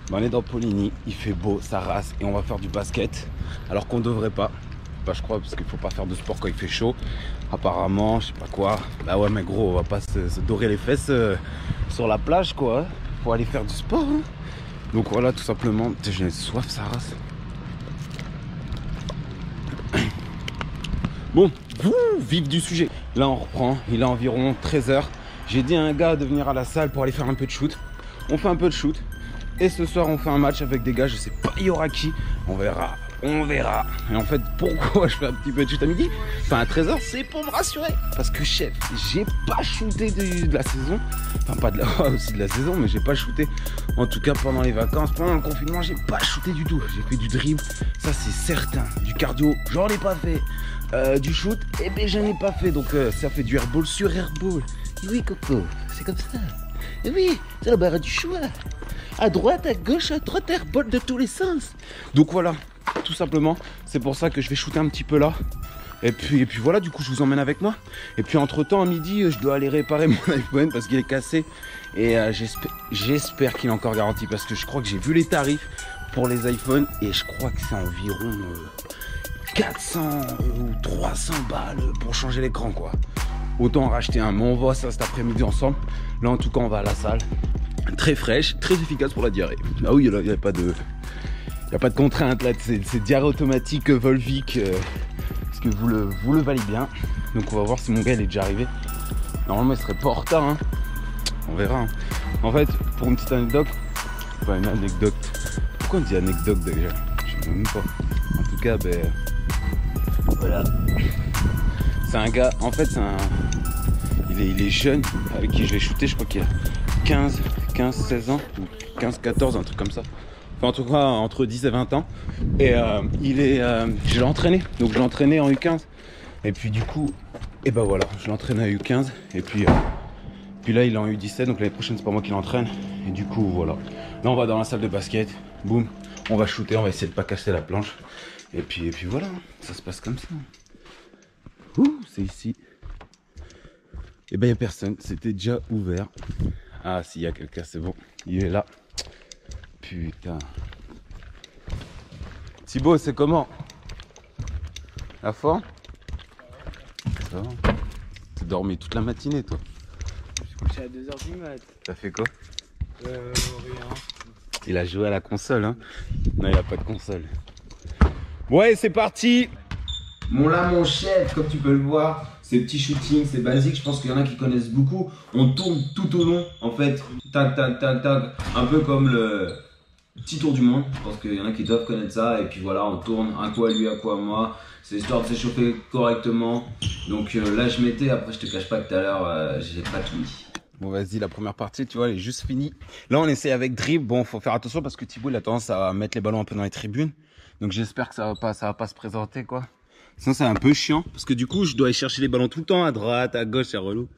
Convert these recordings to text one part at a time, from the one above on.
On est dans Poligny, il fait beau, ça rase et on va faire du basket. Alors qu'on devrait pas. Bah, je crois parce qu'il faut pas faire de sport quand il fait chaud. Apparemment, je sais pas quoi. Bah ouais mais gros, on va pas se dorer les fesses sur la plage quoi. Pour aller faire du sport. Hein. Donc voilà tout simplement. J'ai soif, ça rase. Bon, vif du sujet. Là on reprend, il est environ 13 h. J'ai dit à un gars de venir à la salle pour aller faire un peu de shoot. On fait un peu de shoot. Et ce soir on fait un match avec des gars, je sais pas il y aura qui. On verra. Et en fait pourquoi je fais un petit peu de shoot à midi, enfin à 13 h, c'est pour me rassurer. Parce que chef, j'ai pas shooté de la saison. Enfin pas de la aussi de la saison, mais j'ai pas shooté. En tout cas pendant les vacances, pendant le confinement, j'ai pas shooté du tout. J'ai fait du dribble, ça c'est certain. Du cardio, j'en ai pas fait. Du shoot, eh ben j'en ai pas fait. Donc ça fait du airball sur airball. Et oui Coco, c'est comme ça. Et oui, c'est la barre du choix. À droite, à gauche, à droite, airball de tous les sens. Donc voilà, tout simplement, c'est pour ça que je vais shooter un petit peu là. Et puis voilà, du coup je vous emmène avec moi. Et puis entre temps à midi, je dois aller réparer mon iPhone parce qu'il est cassé. Et j'espère qu'il est encore garanti parce que je crois que j'ai vu les tarifs pour les iPhones et je crois que c'est environ 400 ou 300 balles pour changer l'écran quoi. Autant en racheter un, mais on voit ça cet après-midi ensemble. Là en tout cas on va à la salle. Très fraîche, très efficace pour la diarrhée. Ah oui, il n'y a pas de contrainte là, c'est diarrhée automatique Volvic, parce que vous le valez bien. Donc on va voir si mon gars il est déjà arrivé. Normalement il serait pas en retard, hein. On verra. Hein. En fait, pour une petite anecdote, enfin une anecdote, pourquoi on dit anecdote déjà? Je sais même pas. En tout cas, ben voilà. C'est un gars, en fait c'est un... Il est jeune, avec qui je vais shooter, je crois qu'il a 15, 16 ans, ou 15, 14, un truc comme ça. Enfin, en tout cas, entre 10 et 20 ans. Et je l'ai entraîné. Donc, je l'ai entraîné en U15. Et puis, du coup, et ben voilà, je l'ai entraîné en U15. Et puis là, il est en U17. Donc, l'année prochaine, c'est pas moi qui l'entraîne. Et du coup, voilà. Là, on va dans la salle de basket. Boum. On va shooter. On va essayer de pas casser la planche. Et puis voilà. Ça se passe comme ça. Ouh, c'est ici. Et ben, il n'y a personne. C'était déjà ouvert. Ah, s'il y a quelqu'un, c'est bon. Il est là. Putain. Thibaut, c'est comment? La forme? Ça va? T'as dormi toute la matinée, toi? Je suis couché à 2 h du mat. T'as fait quoi? Rien. Il a joué à la console, hein? Non, il a pas de console. Ouais, c'est parti! Bon là, mon chef, comme tu peux le voir, ces petits shootings, c'est basique, je pense qu'il y en a qui connaissent beaucoup. On tourne tout au long, en fait, tac, tac, tac, tac, un peu comme le petit tour du monde. Je pense qu'il y en a qui doivent connaître ça. Et puis voilà, on tourne un coup à lui, un coup à moi. C'est histoire de s'échauffer correctement. Donc là, je mettais, après je te cache pas que tout à l'heure, j'ai pas tout mis. Bon vas-y, la première partie, tu vois, elle est juste finie. Là, on essaie avec dribble. Bon, faut faire attention parce que Thibaut, il a tendance à mettre les ballons un peu dans les tribunes. Donc j'espère que ça va pas se présenter, quoi. Sinon, c'est un peu chiant. Parce que du coup, je dois aller chercher les ballons tout le temps, à droite, à gauche, c'est relou.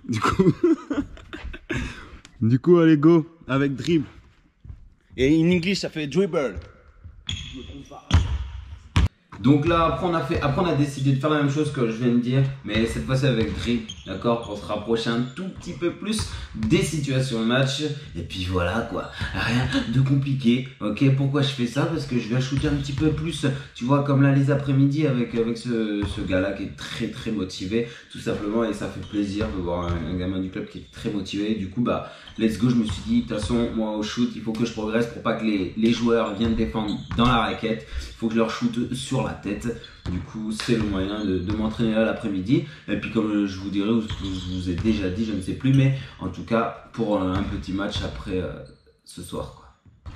Du coup, allez, go, avec dribble. Et en anglais, ça fait dribble. Je me trompe pas. Donc là, après on a décidé de faire la même chose que je viens de dire, mais cette fois-ci avec dribble, d'accord, pour se rapprocher un tout petit peu plus des situations de match. Et puis voilà quoi, rien de compliqué, ok. Pourquoi je fais ça? Parce que je viens shooter un petit peu plus, tu vois, comme là les après-midi avec ce gars-là qui est très très motivé, tout simplement, et ça fait plaisir de voir un gamin du club qui est très motivé. Et du coup, bah, let's go, je me suis dit, de toute façon, moi au shoot, il faut que je progresse pour pas que les joueurs viennent défendre dans la raquette. Il faut que je leur shoote sur la tête. Du coup, c'est le moyen de m'entraîner là l'après-midi. Et puis, comme je vous dirai, ou je vous ai déjà dit, je ne sais plus, mais en tout cas, pour un petit match après ce soir, quoi.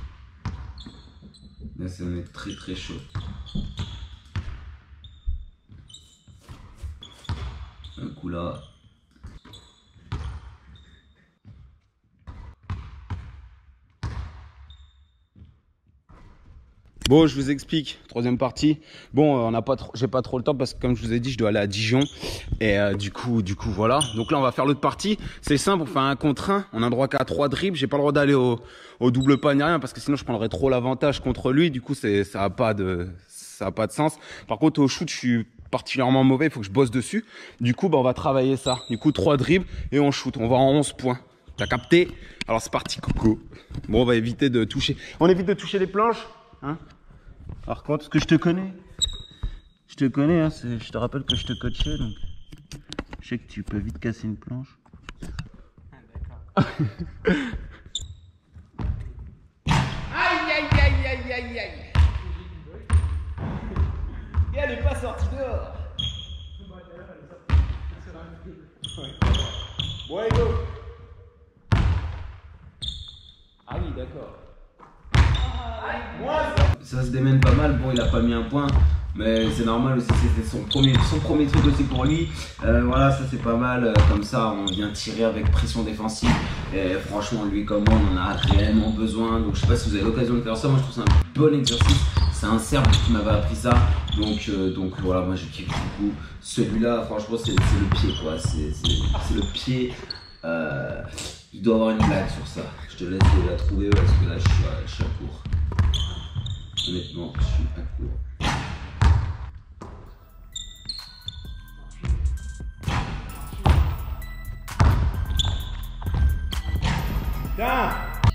Là, ça va être très très chaud. Un coup là. Bon, je vous explique, troisième partie. Bon, j'ai pas trop le temps parce que comme je vous ai dit, je dois aller à Dijon. Et du coup, voilà. Donc là, on va faire l'autre partie. C'est simple, on fait un contre 1. On a droit qu'à 3 dribbles. J'ai pas le droit d'aller au double pas ni rien parce que sinon je prendrais trop l'avantage contre lui. Du coup, ça a pas de sens. Par contre, au shoot, je suis particulièrement mauvais. Il faut que je bosse dessus. Du coup, bah, on va travailler ça. Du coup, 3 dribbles et on shoot. On va en 11 points. T'as capté? Alors c'est parti Coco. Bon, on va éviter de toucher. On évite de toucher les planches, hein? Par contre, parce que je te connais. Je te connais, hein, je te rappelle que je te coachais, donc je sais que tu peux vite casser une planche. Ah, d'accord. Aïe, aïe, aïe, aïe, aïe, aïe. Et elle est pas sortie dehors. Bon, allez, go. Ah oui, d'accord. Ça se démène pas mal. Bon, il a pas mis un point, mais c'est normal aussi. C'était son premier truc aussi pour lui. Voilà, ça c'est pas mal. Comme ça, on vient tirer avec pression défensive. Et franchement, lui comme moi, on en a réellement besoin. Donc, je sais pas si vous avez l'occasion de faire ça. Moi, je trouve ça un bon exercice. C'est un Serbe qui m'avait appris ça. Donc voilà, moi je kiffe beaucoup. Celui-là, franchement, c'est le pied, quoi. C'est le pied. Il doit avoir une blague sur ça. Je te laisse la trouver parce que là, je suis à court. Honnêtement, je suis à court. Tiens!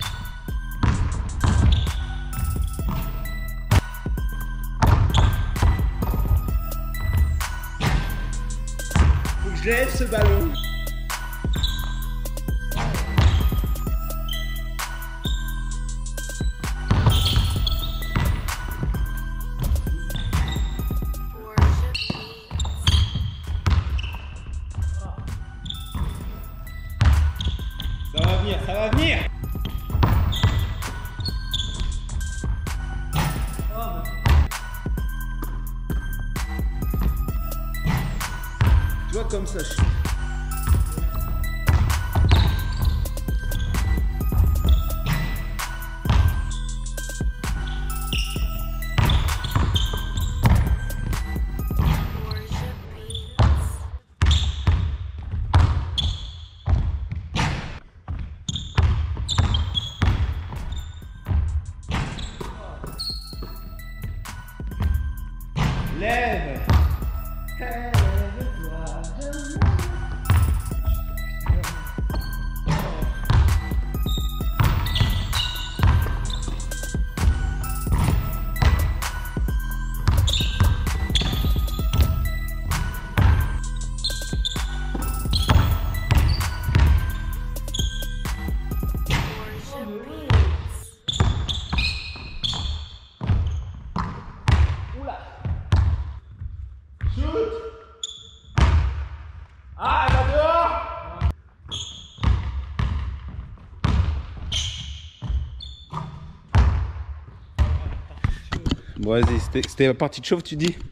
Faut que je lève ce ballon. Ça va venir, ça va venir. Tu vois, comme ça, je suis. Lève. Ah, là dehors. Bon, vas-y, c'était la partie de chauffe, tu dis?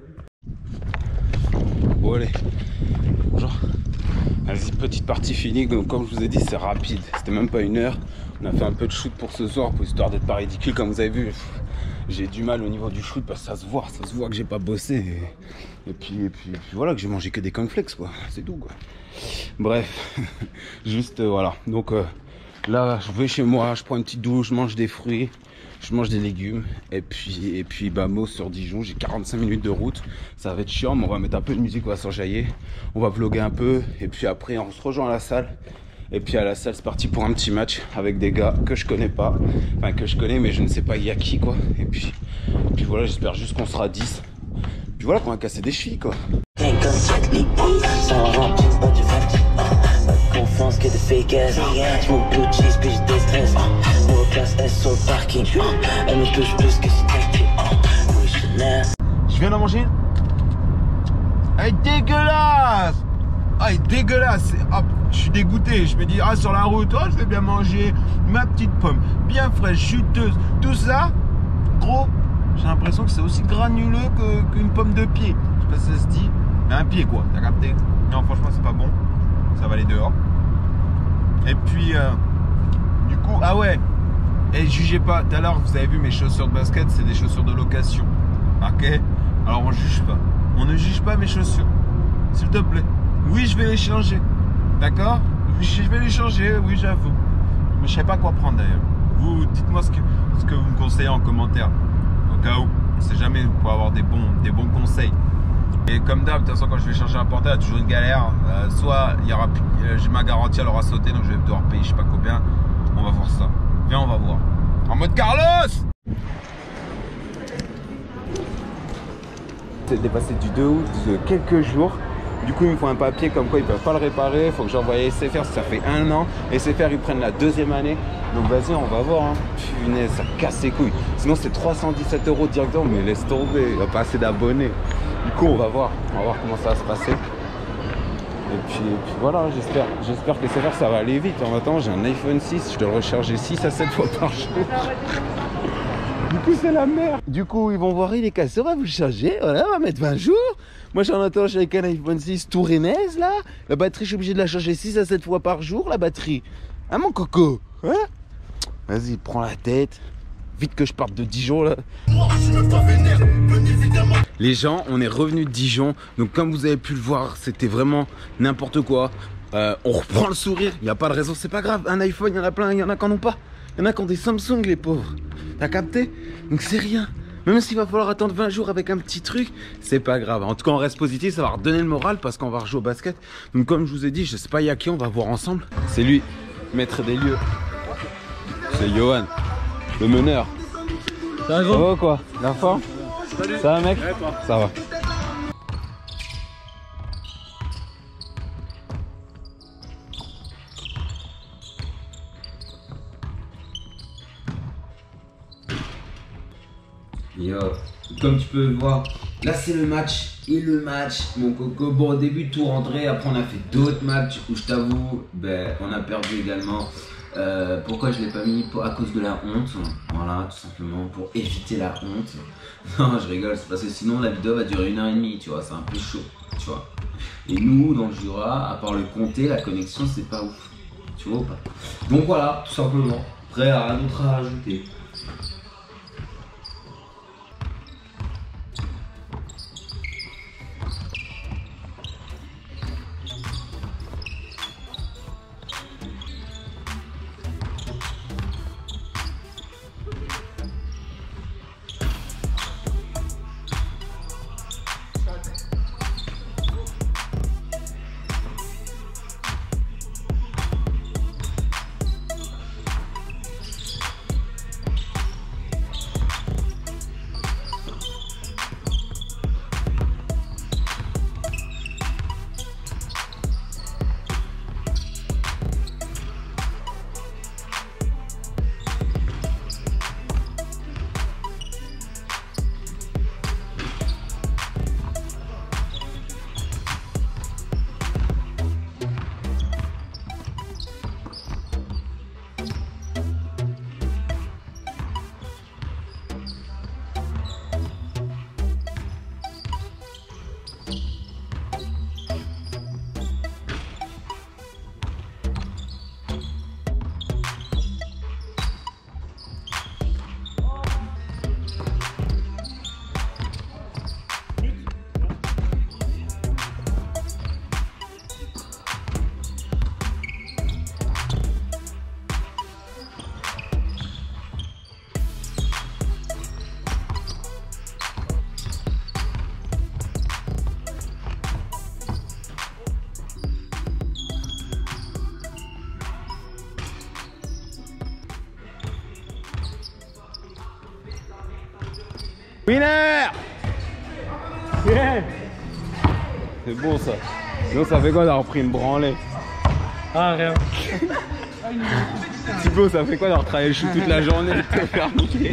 Bon, allez. Bonjour. Vas-y, petite partie finie. Donc, comme je vous ai dit, c'est rapide. C'était même pas 1 heure. On a fait un peu de shoot pour ce soir, pour histoire d'être pas ridicule. Comme vous avez vu, j'ai du mal au niveau du shoot parce que ça se voit que j'ai pas bossé. Et puis voilà, que j'ai mangé que des cornflakes, quoi. C'est tout, quoi. Bref, juste voilà. Donc là, je vais chez moi, je prends une petite douche, je mange des fruits, je mange des légumes. Et puis bah, Meaux sur Dijon, j'ai 45 minutes de route. Ça va être chiant, mais on va mettre un peu de musique, on va s'enjailler. On va vlogger un peu. Et puis après, on se rejoint à la salle. Et puis à la salle, c'est parti pour un petit match avec des gars que je connais pas. Enfin, que je connais, mais je ne sais pas il y a qui, quoi. Et puis voilà, j'espère juste qu'on sera 10. Puis voilà, qu'on va casser des chevilles, quoi. Confiance que de fake ass. Smoke blue cheese, puis je déstresse. Moi, classe S sur le parking. Elle me touche plus que si t'étais. Oui, Chanel. Je viens d'en manger. Elle est dégueulasse. Ah, elle est dégueulasse. Hop, je suis dégoûté. Je me dis, ah, sur la route, oh, je vais bien manger ma petite pomme. Bien fraîche, juteuse. Tout ça, gros, j'ai l'impression que c'est aussi granuleux qu'une pomme de pied. Je sais pas si ça se dit. Mais un pied, quoi. T'as capté? Non, franchement, c'est pas bon. Ça va aller dehors. Et puis, du coup, ah ouais. Et jugez pas. Tout à l'heure, vous avez vu mes chaussures de basket, c'est des chaussures de location. Ok? Alors, on juge pas. On ne juge pas mes chaussures. S'il te plaît. Oui, je vais les changer. D'accord? Oui, je vais les changer. Oui, j'avoue. Mais je sais pas quoi prendre d'ailleurs. Vous, dites-moi ce que vous me conseillez en commentaire. Au cas où. On sait jamais, vous pouvez avoir des bons conseils. Et comme d'hab, de toute façon, quand je vais chercher un portable, il y a toujours une galère. Soit il y aura, j'ai ma garantie, elle aura sauté, donc je vais devoir payer je sais pas combien. On va voir ça. Viens, on va voir. En mode Carlos! C'est dépassé du 2 août de quelques jours. Du coup, il me faut un papier comme quoi ils peuvent pas le réparer. Il faut que j'envoie à SFR, ça fait 1 an. SFR, ils prennent la 2e année. Donc vas-y, on va voir. Hein. Punaise, ça casse les couilles. Sinon, c'est 317 € directement, mais laisse tomber. Il n'y a pas assez d'abonnés. Du coup, on va voir. On va voir comment ça va se passer. Et puis voilà, j'espère que SFR, ça va aller vite. En attendant, j'ai un iPhone 6. Je dois le recharger 6 à 7 fois par jour. Du coup, c'est la merde. Du coup, ils vont voir, il est cassé, on va vous le charger. Voilà, on va mettre 20 jours. Moi, j'en attends, j'ai avec un iPhone 6 tout renaise, là. La batterie, je suis obligé de la charger 6 à 7 fois par jour, la batterie. Hein, mon coco? Hein? Vas-y, prends la tête. Vite que je parte de Dijon, là. Les gens, on est revenu de Dijon. Donc, comme vous avez pu le voir, c'était vraiment n'importe quoi. On reprend le sourire. Il n'y a pas de raison, c'est pas grave. Un iPhone, il y en a plein, il y en a qui n'en ont pas. Il y en a qui ont des Samsung, les pauvres. T'as capté? Donc c'est rien. Même s'il va falloir attendre 20 jours avec un petit truc, c'est pas grave. En tout cas, on reste positif, ça va redonner le moral parce qu'on va rejouer au basket. Donc comme je vous ai dit, je sais pas il y a qui, on va voir ensemble. C'est lui, maître des lieux. C'est Johan, le meneur. Ça va quoi? La forme? Ça va mec? Ça va. Yo, comme tu peux le voir, là c'est le match et le match, mon coco. Bon, au début tout rentré, après on a fait d'autres matchs où je t'avoue, ben, on a perdu également. Pourquoi je l'ai pas mis? À cause de la honte, voilà, tout simplement, pour éviter la honte. Non, je rigole, c'est parce que sinon la vidéo va durer 1h30, tu vois, c'est un peu chaud, tu vois. Et nous, dans le Jura, à part le comté, la connexion c'est pas ouf, tu vois ou pas? Donc voilà, tout simplement, après rien d'autre à rajouter. Winner! Yeah! C'est bon ça. Sinon ça fait quoi d'avoir pris une branlée? Ah rien. Thibaut, ça fait quoi d'avoir travaillé le chou toute la journée et de te faire niquer?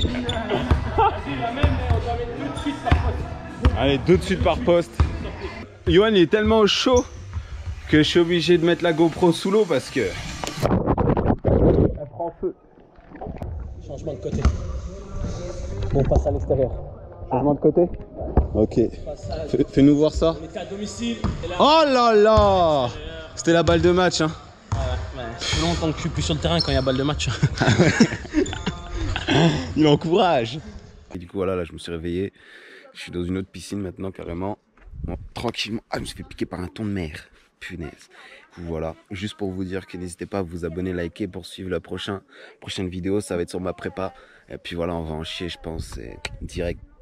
Allez, 2 de suite par poste. Johan il est tellement chaud que je suis obligé de mettre la GoPro sous l'eau parce que elle prend feu. Changement de côté. Bon, on passe à l'extérieur. Changement de côté? Ok. Fais-nous voir ça. On était à domicile. Et là, Oh là là! C'était la balle de match hein. ouais. Ça fait longtemps que je suis plus sur le terrain quand il y a balle de match. Il encourage. Et du coup voilà, là je me suis réveillé. Je suis dans une autre piscine maintenant carrément. Bon, tranquillement. Ah, je me suis fait piquer par un thon de mer. Punaise. Voilà, juste pour vous dire que n'hésitez pas à vous abonner, liker pour suivre la prochaine vidéo. Ça va être sur ma prépa. Et puis voilà, on va en chier je pense direct.